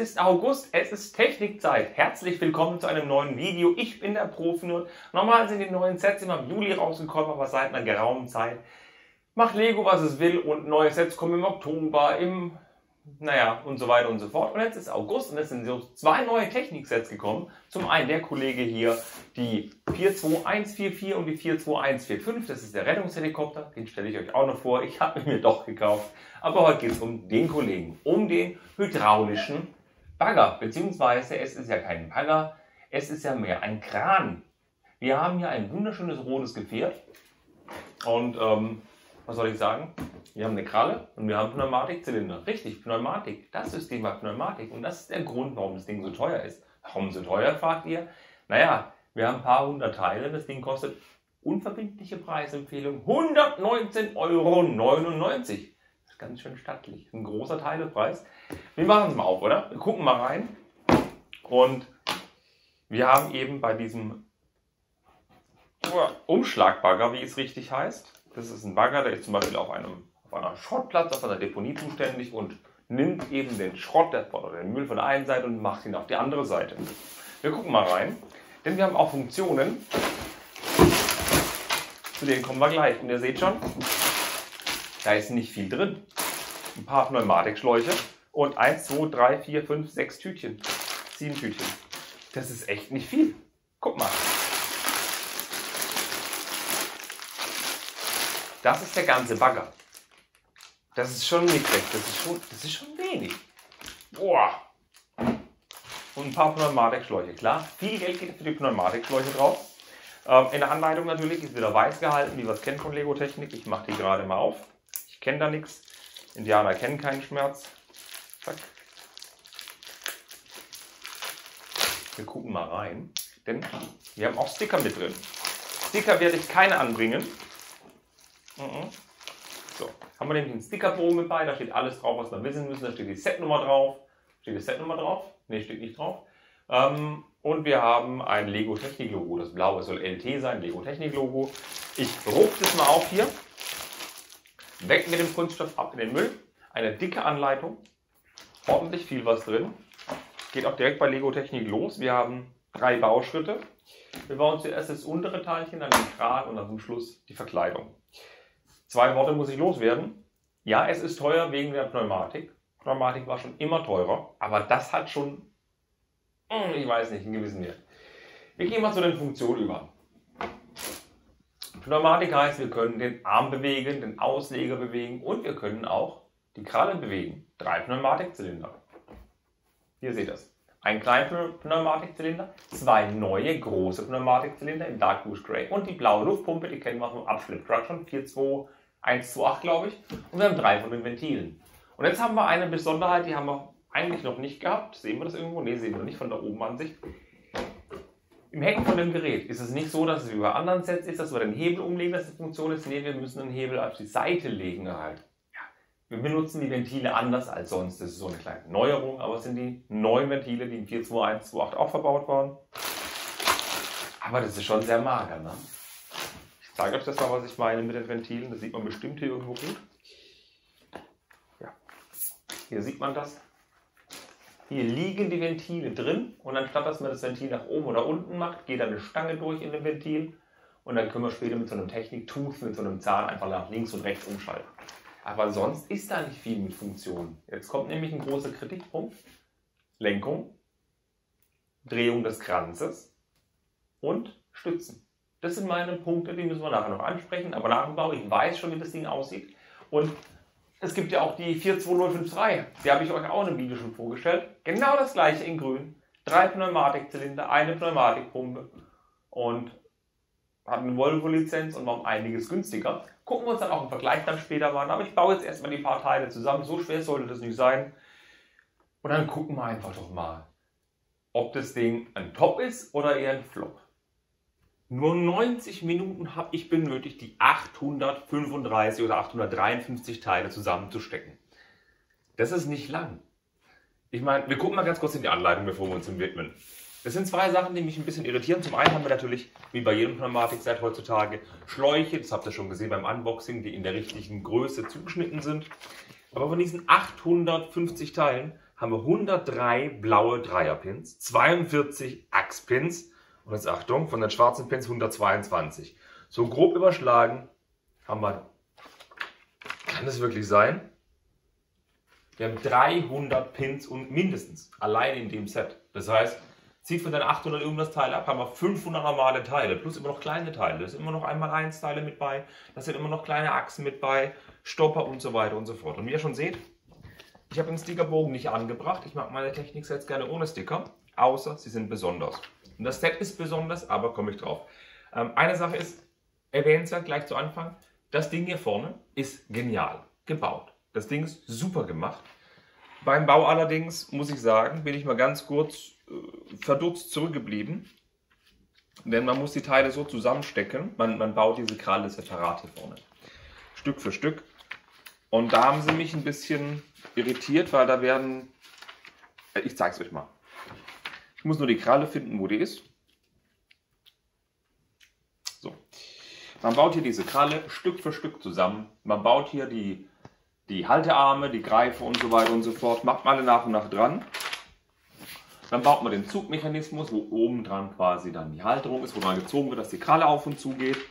ist August, es ist Technikzeit. Herzlich willkommen zu einem neuen Video. Ich bin der Profi-Nerd. Normal sind die neuen Sets immer im Juli rausgekommen, aber seit einer geraumen Zeit macht Lego, was es will, und neue Sets kommen im Oktober, und so weiter und so fort. Und jetzt ist August und es sind so zwei neue Techniksets gekommen. Zum einen der Kollege hier, die 42144 und die 42145. Das ist der Rettungshelikopter. Den stelle ich euch auch noch vor. Ich habe ihn mir doch gekauft. Aber heute geht es um den Kollegen, um den hydraulischen Bagger. Beziehungsweise es ist ja kein Bagger, es ist ja mehr ein Kran. Wir haben hier ein wunderschönes rotes Gefährt. Und was soll ich sagen? Wir haben eine Kralle und wir haben Pneumatikzylinder. Richtig, Pneumatik. Das System hat Pneumatik. Und das ist der Grund, warum das Ding so teuer ist. Warum so teuer, fragt ihr? Naja, wir haben ein paar hundert Teile. Das Ding kostet unverbindliche Preisempfehlung 119,99 €. Das ist ganz schön stattlich. Ein großer Teilepreis. Wir machen es mal auf, oder? Wir gucken mal rein. Und wir haben eben bei diesem Umschlagbagger, wie es richtig heißt. Das ist ein Bagger, der ist zum Beispiel auf einer Schrottplatz, auf einer Deponie zuständig und nimmt eben den Schrott oder den Müll von der einen Seite und macht ihn auf die andere Seite. Wir gucken mal rein, denn wir haben auch Funktionen, zu denen kommen wir gleich. Und ihr seht schon, da ist nicht viel drin. Ein paar Pneumatikschläuche und 1, 2, 3, 4, 5, 6 Tütchen. 7 Tütchen. Das ist echt nicht viel. Guck mal. Das ist der ganze Bagger. Das ist schon mickrig, das ist schon wenig. Boah. Und ein paar Pneumatikschläuche, klar. Viel Geld geht für die Pneumatikschläuche drauf. In der Anleitung natürlich ist wieder weiß gehalten, wie wir es kennen von Lego Technik. Ich mache die gerade mal auf. Ich kenne da nichts. Indianer kennen keinen Schmerz. Zack. Wir gucken mal rein, denn wir haben auch Sticker mit drin. Sticker werde ich keine anbringen. So, haben wir nämlich einen Stickerbogen mit bei, da steht alles drauf, was wir wissen müssen. Da steht die Setnummer drauf. Steht die Setnummer drauf? Ne, steht nicht drauf. Und wir haben ein Lego Technik Logo. Das blaue soll LT sein, Lego Technik Logo. Ich rufe das mal auf hier. Weg mit dem Kunststoff, ab in den Müll. Eine dicke Anleitung. Ordentlich viel was drin. Geht auch direkt bei Lego Technik los. Wir haben 3 Bauschritte. Wir bauen zuerst das untere Teilchen, dann den Kran und dann zum Schluss die Verkleidung. 2 Worte muss ich loswerden. Ja, es ist teuer wegen der Pneumatik. Pneumatik war schon immer teurer, aber das hat schon, ich weiß nicht, einen gewissen Wert. Wir gehen mal zu den Funktionen über. Pneumatik heißt, wir können den Arm bewegen, den Ausleger bewegen und wir können auch die Kralle bewegen. 3 Pneumatikzylinder. Hier seht ihr es. Ein kleiner Pneumatikzylinder, 2 neue große Pneumatikzylinder in Dark Blue Grey und die blaue Luftpumpe, die kennen wir vom Abschnitt schon, 42128 glaube ich. Und wir haben 3 von den Ventilen. Und jetzt haben wir eine Besonderheit, die haben wir eigentlich noch nicht gehabt. Sehen wir das irgendwo? Ne, sehen wir nicht von da oben an sich. Im Heck von dem Gerät ist es nicht so, dass es wie bei anderen Sets ist, dass wir den Hebel umlegen, dass die Funktion ist. Ne, wir müssen den Hebel auf die Seite legen halt. Wir benutzen die Ventile anders als sonst. Das ist so eine kleine Neuerung, aber es sind die neuen Ventile, die im 42128 auch verbaut waren. Aber das ist schon sehr mager, ne? Ich zeige euch das mal, was ich meine mit den Ventilen. Das sieht man bestimmt hier irgendwo gut. Ja. Hier sieht man das. Hier liegen die Ventile drin und anstatt dass man das Ventil nach oben oder unten macht, geht eine Stange durch in dem Ventil und dann können wir später mit so einem Technik-Tooth, mit so einem Zahn einfach nach links und rechts umschalten. Aber sonst ist da nicht viel mit Funktionen. Jetzt kommt nämlich ein großer Kritikpunkt. Lenkung, Drehung des Kranzes und Stützen. Das sind meine Punkte, die müssen wir nachher noch ansprechen. Aber nach dem Bau, ich weiß schon, wie das Ding aussieht. Und es gibt ja auch die 42053. Die habe ich euch auch in einem Video schon vorgestellt. Genau das gleiche in grün. 3 Pneumatikzylinder, eine Pneumatikpumpe und hat eine Volvo-Lizenz und war um einiges günstiger. Gucken wir uns dann auch im Vergleich dann später mal an. Aber ich baue jetzt erstmal die paar Teile zusammen. So schwer sollte das nicht sein. Und dann gucken wir einfach doch mal, ob das Ding ein Top ist oder eher ein Flop. Nur 90 Minuten habe ich benötigt, die 835 oder 853 Teile zusammenzustecken. Das ist nicht lang. Ich meine, wir gucken mal ganz kurz in die Anleitung, bevor wir uns dem widmen. Das sind 2 Sachen, die mich ein bisschen irritieren. Zum einen haben wir natürlich, wie bei jedem Pneumatikset heutzutage, Schläuche, das habt ihr schon gesehen beim Unboxing, die in der richtigen Größe zugeschnitten sind. Aber von diesen 850 Teilen haben wir 103 blaue Dreierpins, 42 Achspins und jetzt Achtung, von den schwarzen Pins 122. So grob überschlagen haben wir, kann das wirklich sein? Wir haben 300 Pins und mindestens allein in dem Set. Das heißt, zieht von den 800 irgendwas Teile ab, haben wir 500 normale Teile, plus immer noch kleine Teile. Da sind immer noch 1x1 Teile mit bei, da sind immer noch kleine Achsen mit bei, Stopper und so weiter und so fort. Und wie ihr schon seht, ich habe den Stickerbogen nicht angebracht. Ich mag meine Techniksets gerne ohne Sticker, außer sie sind besonders. Und das Set ist besonders, aber komme ich drauf. Eine Sache ist, erwähnenswert gleich zu Anfang, das Ding hier vorne ist genial gebaut. Das Ding ist super gemacht. Beim Bau allerdings, muss ich sagen, bin ich mal ganz kurz verdutzt zurückgeblieben. Denn man muss die Teile so zusammenstecken. Man baut diese Kralle separat hier vorne. Stück für Stück. Und da haben sie mich ein bisschen irritiert, weil da werden... Ich zeige es euch mal. Ich muss nur die Kralle finden, wo die ist. So. Man baut hier diese Kralle Stück für Stück zusammen. Man baut hier die Haltearme, die Greifer und so weiter und so fort. Macht man alle nach und nach dran. Dann baut man den Zugmechanismus, wo oben dran quasi dann die Halterung ist, wo dran gezogen wird, dass die Kralle auf und zu geht.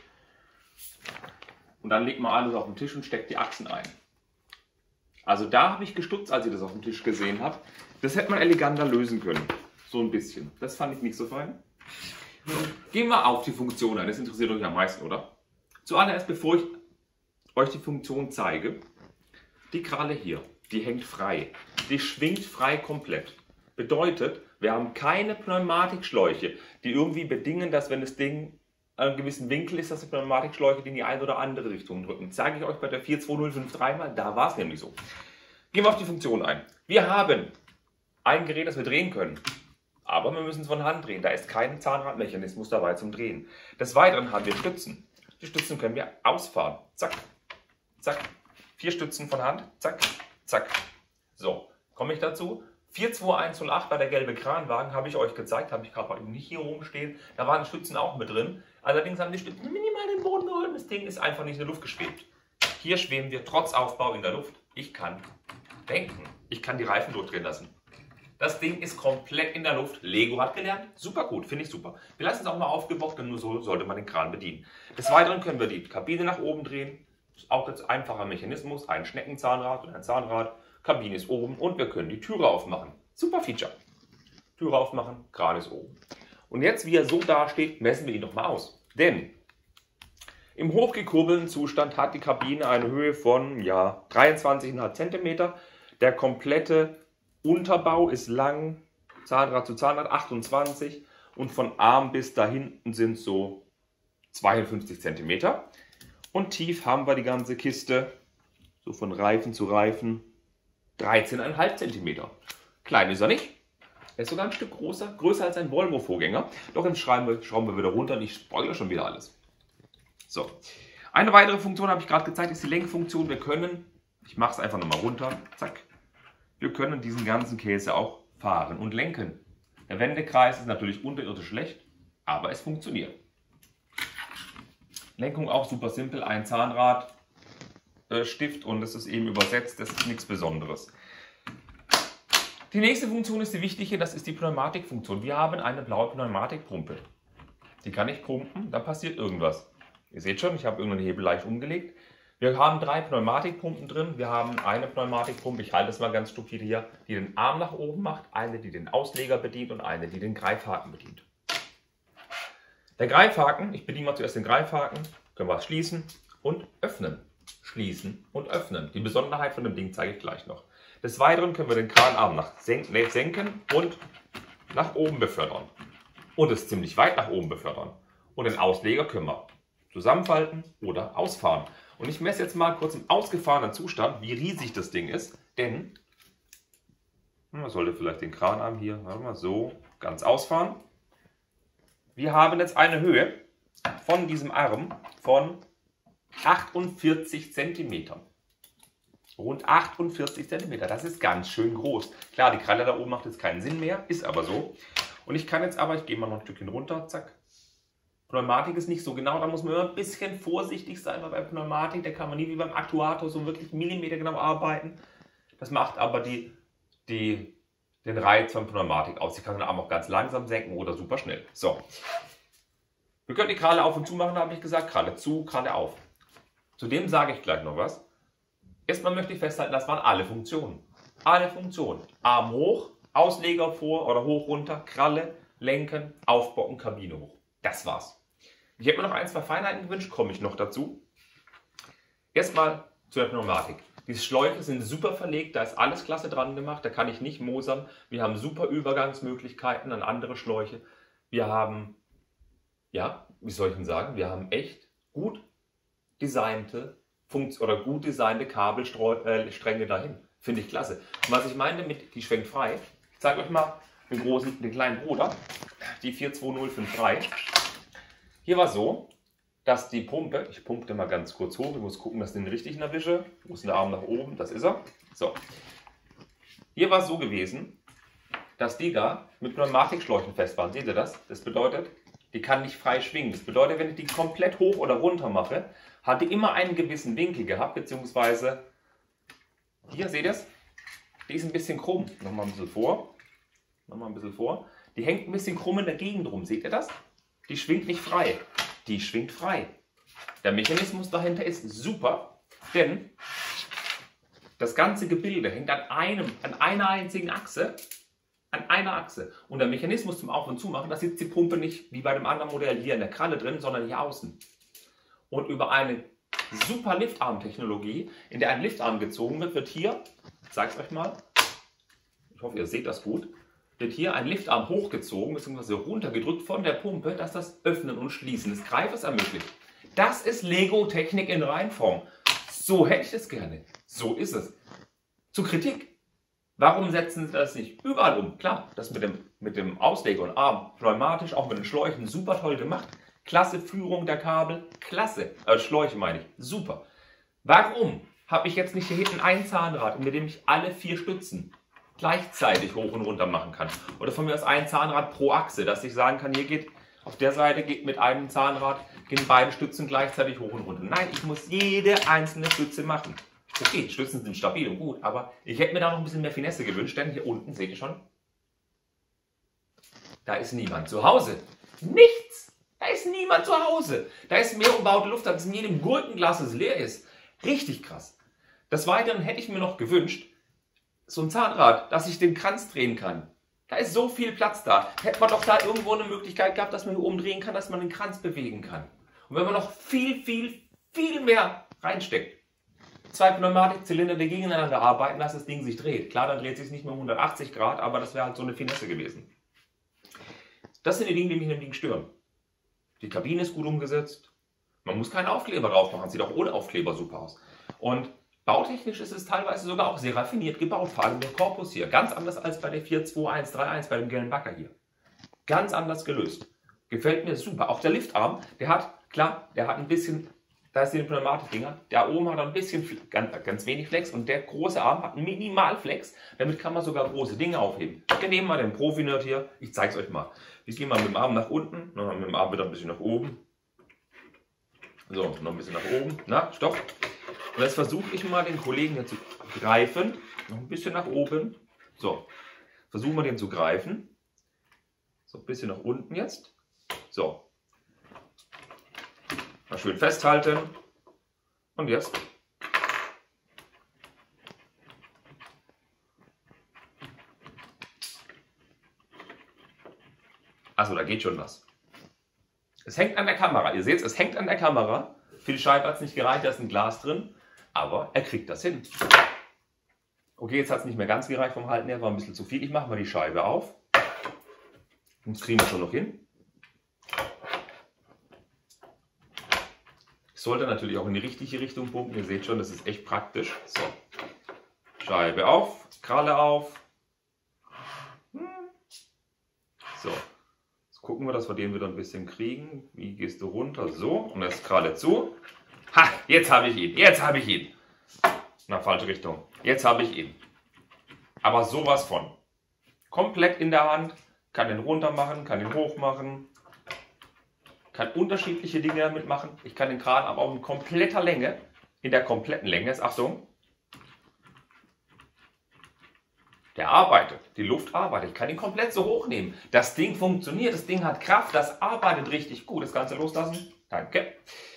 Und dann legt man alles auf den Tisch und steckt die Achsen ein. Also da habe ich gestutzt, als ich das auf dem Tisch gesehen habe. Das hätte man eleganter lösen können. So ein bisschen. Das fand ich nicht so fein. Gehen wir auf die Funktion ein. Das interessiert euch am meisten, oder? Zuallererst, bevor ich euch die Funktion zeige, die Kralle hier, die hängt frei. Die schwingt frei komplett. Bedeutet, wir haben keine Pneumatikschläuche, die irgendwie bedingen, dass wenn das Ding an einem gewissen Winkel ist, dass die Pneumatikschläuche in die eine oder andere Richtung drücken. Zeige ich euch bei der 42053 mal, da war es nämlich so. Gehen wir auf die Funktion ein. Wir haben ein Gerät, das wir drehen können, aber wir müssen es von Hand drehen. Da ist kein Zahnradmechanismus dabei zum Drehen. Des Weiteren haben wir Stützen. Die Stützen können wir ausfahren. Zack, zack. 4 Stützen von Hand. Zack, zack. So, komme ich dazu. 42108 bei der gelbe Kranwagen habe ich euch gezeigt, habe ich gerade nicht hier oben stehen. Da waren die Stützen auch mit drin. Allerdings haben die Stützen minimal den Boden berührt. Das Ding ist einfach nicht in der Luft geschwebt. Hier schweben wir trotz Aufbau in der Luft. Ich kann denken. Ich kann die Reifen durchdrehen lassen. Das Ding ist komplett in der Luft. Lego hat gelernt. Super gut, finde ich super. Wir lassen es auch mal aufgebockt, denn nur so sollte man den Kran bedienen. Des Weiteren können wir die Kabine nach oben drehen. Ist auch jetzt ein einfacher Mechanismus. Ein Schneckenzahnrad und ein Zahnrad. Kabine ist oben und wir können die Türe aufmachen. Super Feature. Türe aufmachen, Kran ist oben. Und jetzt, wie er so dasteht, messen wir ihn doch mal aus. Denn im hochgekurbelten Zustand hat die Kabine eine Höhe von 23,5 cm. Der komplette Unterbau ist lang, Zahnrad zu Zahnrad 28 und von Arm bis da hinten sind so 52 cm. Und tief haben wir die ganze Kiste, so von Reifen zu Reifen, 13,5 cm. Klein ist er nicht. Er ist sogar ein Stück größer als ein Volvo-Vorgänger. Doch jetzt schrauben wir wieder runter und ich spoilere schon wieder alles. So, eine weitere Funktion habe ich gerade gezeigt, ist die Lenkfunktion. Wir können, ich mache es einfach nochmal runter, zack. Wir können diesen ganzen Käse auch fahren und lenken. Der Wendekreis ist natürlich unterirdisch schlecht, aber es funktioniert. Lenkung auch super simpel, ein Zahnrad, Stift und es ist eben übersetzt, das ist nichts Besonderes. Die nächste Funktion ist die wichtige, das ist die Pneumatikfunktion. Wir haben eine blaue Pneumatikpumpe. Die kann ich pumpen, dann passiert irgendwas. Ihr seht schon, ich habe irgendeinen Hebel leicht umgelegt. Wir haben 3 Pneumatikpumpen drin. Wir haben eine Pneumatikpumpe, ich halte es mal ganz stupide hier, die den Arm nach oben macht, eine, die den Ausleger bedient und eine, die den Greifhaken bedient. Der Greifhaken, ich bediene mal zuerst den Greifhaken, können wir schließen und öffnen. Schließen und öffnen. Die Besonderheit von dem Ding zeige ich gleich noch. Des Weiteren können wir den Kranarm senken und nach oben befördern. Und es ziemlich weit nach oben befördern. Und den Ausleger können wir zusammenfalten oder ausfahren. Und ich messe jetzt mal kurz im ausgefahrenen Zustand, wie riesig das Ding ist. Denn, man sollte vielleicht den Kranarm hier mal so ganz ausfahren. Wir haben jetzt eine Höhe von diesem Arm von 48 cm. Rund 48 cm. Das ist ganz schön groß. Klar, die Kralle da oben macht jetzt keinen Sinn mehr, ist aber so. Und ich kann jetzt aber, ich gehe mal noch ein Stückchen runter, zack. Pneumatik ist nicht so genau, da muss man immer ein bisschen vorsichtig sein, weil bei Pneumatik, da kann man nie wie beim Aktuator so wirklich millimetergenau arbeiten. Das macht aber die den Reiz von Pneumatik aus. Ich kann den Arm auch ganz langsam senken oder super schnell. So. Wir können die Kralle auf und zu machen, habe ich gesagt. Kralle zu, Kralle auf. Zudem sage ich gleich noch was. Erstmal möchte ich festhalten, das waren alle Funktionen. Alle Funktionen. Arm hoch, Ausleger vor oder hoch runter, Kralle, lenken, aufbocken, Kabine hoch. Das war's. Ich hätte mir noch ein, zwei Feinheiten gewünscht, komme ich noch dazu. Erstmal zu der Pneumatik. Die Schläuche sind super verlegt, da ist alles klasse dran gemacht, da kann ich nicht mosern. Wir haben super Übergangsmöglichkeiten an andere Schläuche. Wir haben, ja, wie soll ich denn sagen, wir haben echt gut designte Kabelstränge dahin. Finde ich klasse. Und was ich meine mit, die schwenkt frei, ich zeige euch mal den kleinen Bruder, die 42053. Hier war so, dass die Pumpe, ich pumpe mal ganz kurz hoch, ich muss gucken, dass ich den richtigen erwische. Wo ist der Arm nach oben? Das ist er. So. Hier war es so gewesen, dass die da mit Pneumatikschläuchen fest waren. Seht ihr das? Das bedeutet, die kann nicht frei schwingen. Das bedeutet, wenn ich die komplett hoch oder runter mache, hat die immer einen gewissen Winkel gehabt, beziehungsweise hier, seht ihr es? Die ist ein bisschen krumm. Nochmal ein bisschen vor. Nochmal ein bisschen vor. Die hängt ein bisschen krumm in der Gegend rum. Seht ihr das? Die schwingt nicht frei. Die schwingt frei. Der Mechanismus dahinter ist super, denn das ganze Gebilde hängt an einer einzigen Achse. An einer Achse. Und der Mechanismus zum Auf- und Zumachen, da sitzt die Pumpe nicht wie bei dem anderen Modell hier in der Kralle drin, sondern hier außen. Und über eine super Liftarm-Technologie, in der ein Liftarm gezogen wird, wird hier, ich zeige es euch mal, ich hoffe, ihr seht das gut, wird hier ein Liftarm hochgezogen bzw. runtergedrückt von der Pumpe, dass das Öffnen und Schließen des Greifes ermöglicht. Das ist Lego-Technik in Reinform. So hätte ich es gerne. So ist es. Zur Kritik. Warum setzen Sie das nicht überall um? Klar, das mit dem Ausleger und Arm, pneumatisch, auch mit den Schläuchen, super toll gemacht. Klasse Führung der Kabel, klasse. Schläuche meine ich, super. Warum habe ich jetzt nicht hier hinten ein Zahnrad, mit dem ich alle 4 Stützen gleichzeitig hoch und runter machen kann? Oder von mir aus ein Zahnrad pro Achse, dass ich sagen kann, hier geht auf der Seite geht mit einem Zahnrad, gehen beide Stützen gleichzeitig hoch und runter. Nein, ich muss jede einzelne Stütze machen. Okay, Stützen sind stabil und gut, aber ich hätte mir da noch ein bisschen mehr Finesse gewünscht, denn hier unten, seht ihr schon, da ist niemand zu Hause. Nichts! Da ist niemand zu Hause. Da ist mehr umbaute Luft, als in jedem Gurkenglas, das leer ist. Richtig krass. Des Weiteren hätte ich mir noch gewünscht, so ein Zahnrad, dass ich den Kranz drehen kann. Da ist so viel Platz da. Hätte man doch da irgendwo eine Möglichkeit gehabt, dass man hier oben drehen kann, dass man den Kranz bewegen kann. Und wenn man noch viel mehr reinsteckt, 2 Pneumatikzylinder, die gegeneinander arbeiten, dass das Ding sich dreht. Klar, dann dreht es sich nicht mehr 180 Grad, aber das wäre halt so eine Finesse gewesen. Das sind die Dinge, die mich in dem Ding stören. Die Kabine ist gut umgesetzt. Man muss keinen Aufkleber drauf machen. Sieht auch ohne Aufkleber super aus. Und bautechnisch ist es teilweise sogar auch sehr raffiniert gebaut. Vor allem der Korpus hier. Ganz anders als bei der 42131, bei dem gelben Bagger hier. Ganz anders gelöst. Gefällt mir super. Auch der Liftarm, der hat ein bisschen, da ist die Pneumatik-Dinger. Der oben hat ein bisschen, ganz wenig Flex. Und der große Arm hat minimal Flex. Damit kann man sogar große Dinge aufheben. Wir nehmen mal den Profi-Nerd hier. Ich zeige es euch mal. Wir gehen mal mit dem Arm nach unten. Dann mit dem Arm wieder ein bisschen nach oben. So, noch ein bisschen nach oben. Na, stopp. Und jetzt versuche ich mal den Kollegen hier zu greifen. Noch ein bisschen nach oben. So, versuchen wir den zu greifen. So, ein bisschen nach unten jetzt. So. Mal schön festhalten. Und jetzt. Achso, da geht schon was. Es hängt an der Kamera. Ihr seht es hängt an der Kamera. Für die Scheibe hat es nicht gereicht, da ist ein Glas drin. Aber er kriegt das hin. Okay, jetzt hat es nicht mehr ganz gereicht vom Halten her, war ein bisschen zu viel. Ich mache mal die Scheibe auf. Und das kriegen wir schon noch hin. Ich sollte natürlich auch in die richtige Richtung pumpen. Ihr seht schon, das ist echt praktisch. So. Scheibe auf, Kralle auf. So. Jetzt gucken wir, dass wir den wieder ein bisschen kriegen. Wie gehst du runter? So. Und jetzt Kralle zu. Ha, jetzt habe ich ihn. Jetzt habe ich ihn. Na, falsche Richtung. Jetzt habe ich ihn. Aber sowas von. Komplett in der Hand. Kann den runter machen, kann den hoch machen. Kann unterschiedliche Dinge damit machen. Ich kann den Kran aber auch in kompletter Länge, in der kompletten Länge, jetzt Achtung, Der arbeitet. Die Luft arbeitet. Ich kann ihn komplett so hochnehmen. Das Ding funktioniert. Das Ding hat Kraft. Das arbeitet richtig gut. Das Ganze loslassen. Danke.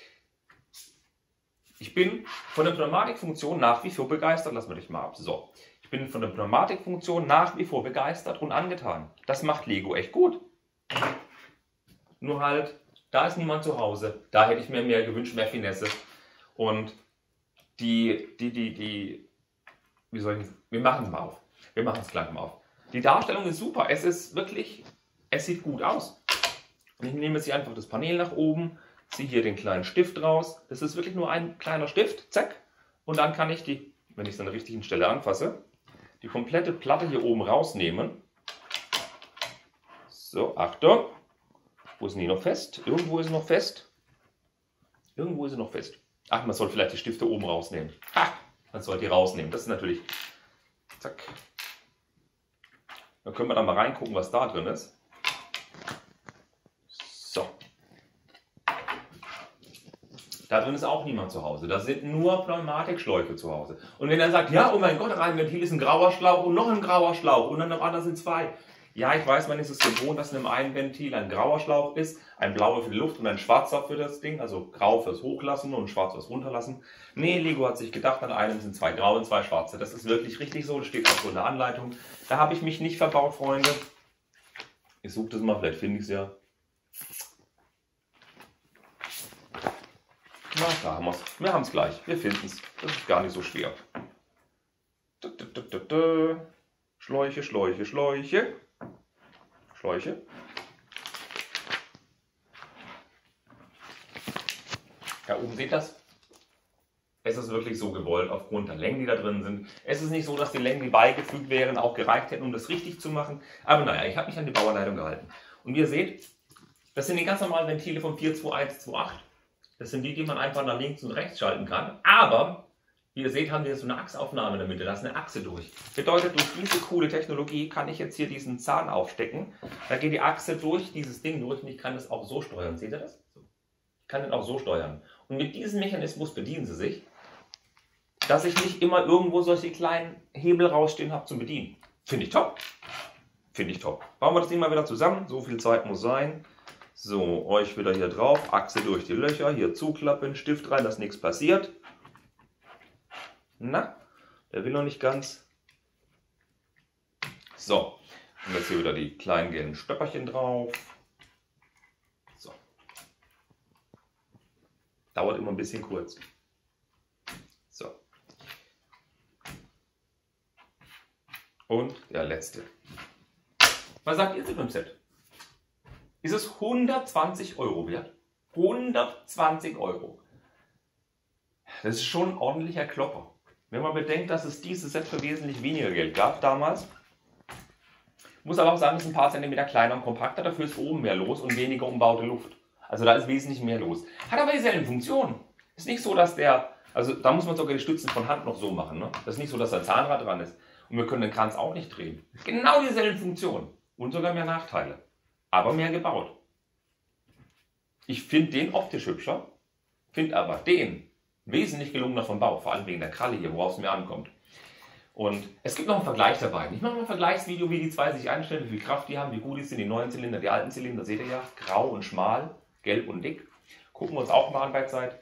Ich bin von der Pneumatikfunktion nach wie vor begeistert. Lassen wir dich mal ab. So. Ich bin von der Pneumatikfunktion nach wie vor begeistert und angetan. Das macht Lego echt gut. Nur halt, da ist niemand zu Hause. Da hätte ich mir mehr gewünscht, mehr Finesse. Und wie soll ich, wir machen es mal auf. Wir machen es gleich mal auf. Die Darstellung ist super. Es ist wirklich, es sieht gut aus. Und ich nehme jetzt hier einfach das Panel nach oben, ziehe hier den kleinen Stift raus. Das ist wirklich nur ein kleiner Stift. Zack. Und dann kann ich die, wenn ich es an der richtigen Stelle anfasse, die komplette Platte hier oben rausnehmen. So, Achtung. Wo ist denn die noch fest? Irgendwo ist sie noch fest. Irgendwo ist sie noch fest. Ach, man soll vielleicht die Stifte oben rausnehmen. Ha! Man soll die rausnehmen. Das ist natürlich... Zack. Dann können wir da mal reingucken, was da drin ist. So. Da drin ist auch niemand zu Hause. Da sind nur Pneumatikschläuche zu Hause. Und wenn er sagt, ja, oh mein Gott, ein Ventil ist ein grauer Schlauch und noch ein grauer Schlauch und dann noch anders sind zwei. Ja, ich weiß, man ist es gewohnt, dass in einem einen Ventil ein grauer Schlauch ist, ein blauer für die Luft und ein schwarzer für das Ding, also grau fürs Hochlassen und schwarz fürs Runterlassen. Nee, Lego hat sich gedacht, an einem sind zwei graue und zwei schwarze. Das ist wirklich richtig so, das steht auch so in der Anleitung. Da habe ich mich nicht verbaut, Freunde. Ich suche das mal, vielleicht finde ich es ja. Na, da haben wir es. Wir haben es gleich, wir finden es. Das ist gar nicht so schwer. Schläuche, Schläuche, Schläuche. Schläuche. Ja, oben seht ihr das? Es ist wirklich so gewollt, aufgrund der Längen, die da drin sind. Es ist nicht so, dass die Längen, die beigefügt wären, auch gereicht hätten, um das richtig zu machen. Aber naja, ich habe mich an die Bauanleitung gehalten. Und wie ihr seht, das sind die ganz normalen Ventile von 42128. Das sind die, die man einfach nach links und rechts schalten kann. Aber, wie ihr seht, haben wir jetzt so eine Achsaufnahme in der Mitte. Da ist eine Achse durch. Bedeutet, durch diese coole Technologie kann ich jetzt hier diesen Zahn aufstecken. Da geht die Achse durch dieses Ding durch und ich kann das auch so steuern. Seht ihr das? Ich kann den auch so steuern. Und mit diesem Mechanismus bedienen Sie sich, dass ich nicht immer irgendwo solche kleinen Hebel rausstehen habe zum Bedienen. Finde ich top. Finde ich top. Bauen wir das Ding mal wieder zusammen. So viel Zeit muss sein. So, euch wieder hier drauf. Achse durch die Löcher. Hier zuklappen, Stift rein, dass nichts passiert. Na, der will noch nicht ganz. So, und jetzt hier wieder die kleinen gelben Stöpperchen drauf. So. Dauert immer ein bisschen kurz. So. Und der letzte. Was sagt ihr zu dem Set? Ist es 120 Euro wert? 120 Euro. Das ist schon ein ordentlicher Klopper. Wenn man bedenkt, dass es dieses Set für wesentlich weniger Geld gab damals. Muss aber auch sagen, es ist ein paar Zentimeter kleiner und kompakter. Dafür ist oben mehr los und weniger umbaute Luft. Also da ist wesentlich mehr los. Hat aber dieselben Funktionen. Ist nicht so, dass der... Also da muss man sogar die Stützen von Hand noch so machen. Ne? Das ist nicht so, dass ein Zahnrad dran ist. Und wir können den Kranz auch nicht drehen. Genau dieselben Funktionen. Und sogar mehr Nachteile. Aber mehr gebaut. Ich finde den optisch hübscher. Finde aber den wesentlich gelungener vom Bau. Vor allem wegen der Kralle hier, worauf es mir ankommt. Und es gibt noch einen Vergleich dabei. Ich mache mal ein Vergleichsvideo, wie die zwei sich einstellen, wie viel Kraft die haben, wie gut die sind, die neuen Zylinder, die alten Zylinder. Seht ihr ja, grau und schmal, gelb und dick. Gucken wir uns auch mal an bei Zeit.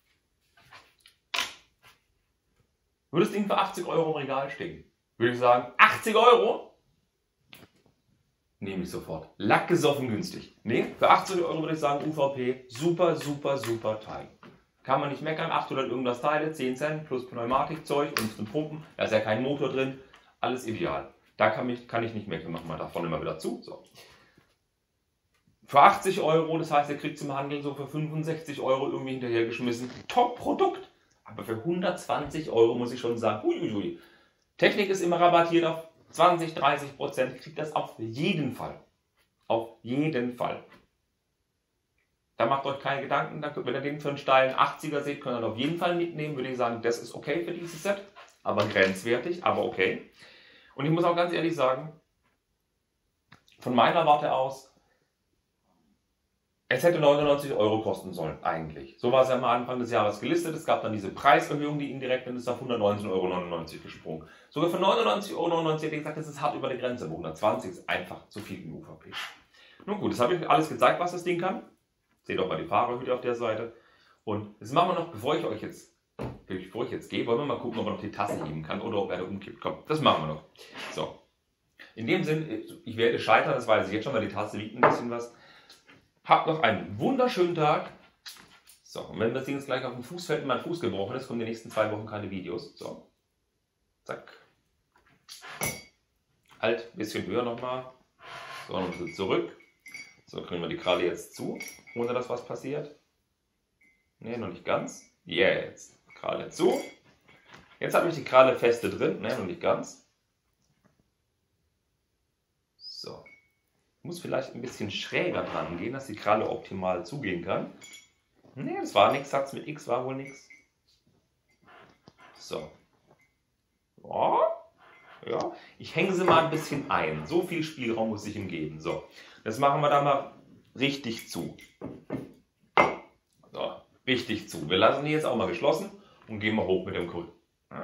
Würde das Ding für 80 Euro im Regal stehen? Würde ich sagen, 80 Euro? Nehme ich sofort. Lackgesoffen günstig. Ne, für 80 Euro würde ich sagen, UVP, super, super, super Teil. Kann man nicht meckern, 800 irgendwas Teile, 10 Cent plus Pneumatikzeug und zum Pumpen. Da ist ja kein Motor drin, alles ideal. Da kann ich nicht meckern, machen wir davon immer wieder zu. So. Für 80 Euro, das heißt, ihr kriegt zum Handel so für 65 Euro irgendwie hinterhergeschmissen. Top-Produkt. Aber für 120 Euro muss ich schon sagen, uiuiui. Technik ist immer rabattiert auf 20-30%, kriegt das auf jeden Fall. Auf jeden Fall. Da macht euch keine Gedanken, wenn ihr den für einen steilen 80er seht, könnt ihr das auf jeden Fall mitnehmen. Würde ich sagen, das ist okay für dieses Set. Aber grenzwertig, aber okay. Und ich muss auch ganz ehrlich sagen, von meiner Warte aus, Es hätte 99 € kosten sollen, eigentlich. So war es ja am Anfang des Jahres gelistet. Es gab dann diese Preiserhöhung, die indirekt, und ist auf 119,99 € gesprungen. Sogar für 99,99 € hätte ich gesagt, das ist hart über der Grenze. Aber 120 ist einfach zu viel im UVP. Nun gut, das habe ich euch alles gezeigt, was das Ding kann. Seht auch mal die Fahrerhüte auf der Seite. Und jetzt machen wir noch, bevor ich jetzt gehe, wollen wir mal gucken, ob man noch die Tasse heben kann oder ob er da umkippt. Komm, das machen wir noch. So. In dem Sinn, ich werde scheitern, das weiß ich jetzt schon, weil die Tasse wiegt ein bisschen was. Habt noch einen wunderschönen Tag. So, und wenn das Ding jetzt gleich auf den Fuß fällt und mein Fuß gebrochen ist, kommen die nächsten 2 Wochen keine Videos. So. Zack. Halt, ein bisschen höher nochmal. So, noch ein bisschen zurück. So, kriegen wir die Kralle jetzt zu, ohne dass was passiert. Ne, noch nicht ganz. Jetzt. Kralle zu. Jetzt habe ich die Kralle feste drin, ne, noch nicht ganz. So. Muss vielleicht ein bisschen schräger dran gehen, dass die Kralle optimal zugehen kann. Ne, das war nichts, Satz mit X war wohl nichts. So. Oh. Ja, ich hänge sie mal ein bisschen ein. So viel Spielraum muss ich ihm geben. So, das machen wir da mal richtig zu. So, richtig zu. Wir lassen die jetzt auch mal geschlossen und gehen mal hoch mit dem Kull.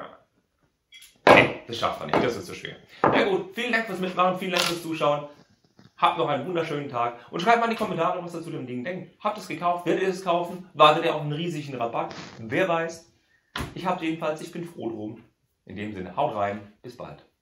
Das schafft man nicht, das ist zu schwer. Na gut, vielen Dank fürs Mitmachen, vielen Dank fürs Zuschauen. Habt noch einen wunderschönen Tag und schreibt mal in die Kommentare, was ihr zu dem Ding denkt. Habt ihr es gekauft? Werdet ihr es kaufen? Wartet ihr auf einen riesigen Rabatt? Wer weiß. Ich hab's jedenfalls, ich bin froh drum. In dem Sinne, haut rein, bis bald.